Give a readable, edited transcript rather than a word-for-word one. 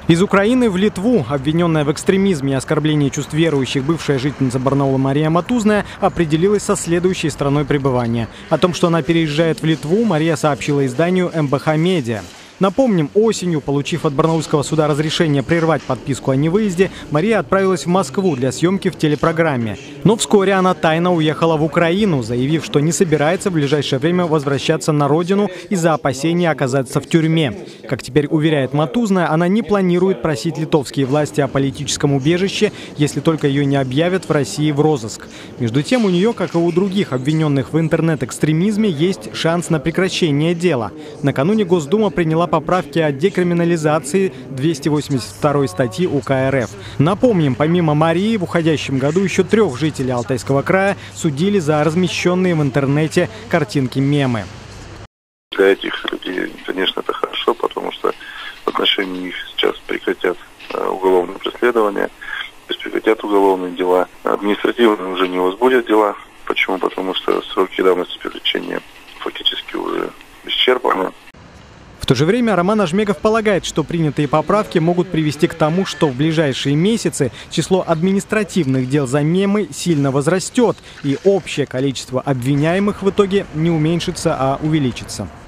Из Украины в Литву, обвиненная в экстремизме и оскорблении чувств верующих, бывшая жительница Барнаула Мария Матузная определилась со следующей страной пребывания. О том, что она переезжает в Литву, Мария сообщила изданию МБХ Медиа. Напомним, осенью, получив от Барнаульского суда разрешение прервать подписку о невыезде, Мария отправилась в Москву для съемки в телепрограмме. Но вскоре она тайно уехала в Украину, заявив, что не собирается в ближайшее время возвращаться на родину из-за опасения оказаться в тюрьме. Как теперь уверяет Матузная, она не планирует просить литовские власти о политическом убежище, если только ее не объявят в России в розыск. Между тем, у нее, как и у других обвиненных в интернет-экстремизме, есть шанс на прекращение дела. Накануне Госдума приняла поправки о декриминализации 282 статьи УК РФ. Напомним, помимо Марии, в уходящем году еще 3 жителей Алтайского края судили за размещенные в интернете картинки-мемы. Для этих людей, конечно, это хорошо, потому что в отношении них сейчас прекратят уголовное преследование, то есть прекратят уголовные дела. Административные уже не возбудят дела. Почему? Потому что сроки давности привлечения фактически уже исчерпаны. В то же время Роман Ажмегов полагает, что принятые поправки могут привести к тому, что в ближайшие месяцы число административных дел за мемы сильно возрастет, и общее количество обвиняемых в итоге не уменьшится, а увеличится.